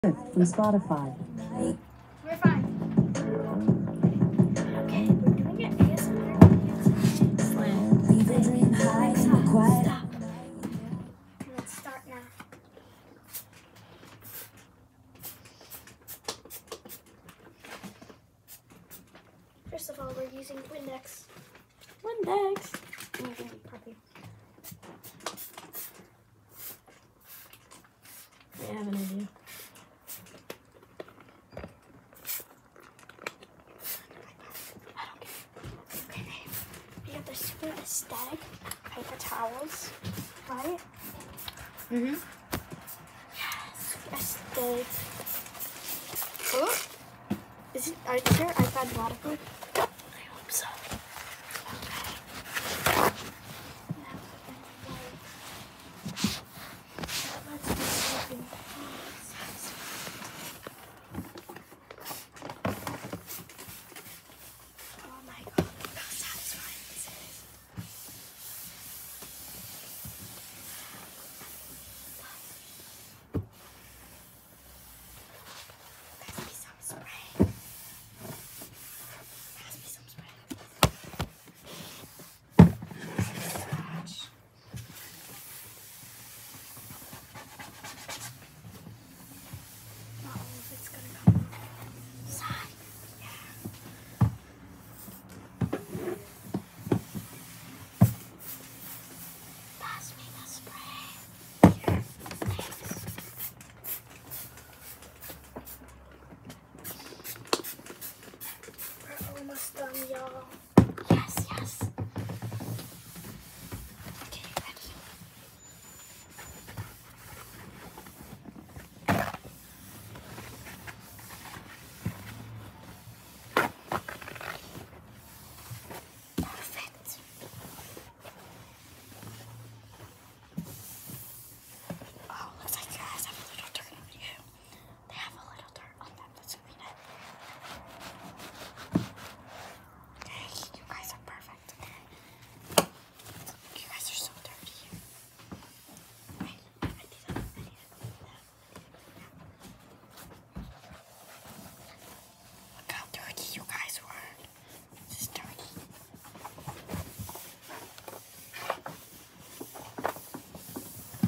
from Spotify. We're fine. Okay, we're doing it ASMR. Slant. Leave a dream high in the quiet. Stop. Let's start now. First of all, we're using Windex. Windex. Puppy. I have an idea. Okay, we have the super aesthetic paper towels, right? Mm-hmm. Yes, aesthetic. Oh, is it? Are you sure iPad waterproof? I hope so. Oh my god, look how satisfying this is. Pass me some spray. Pass me some spray. Not all of it's gonna come outside. Yeah. Pass me the spray. Here, thanks. We're almost done, y'all.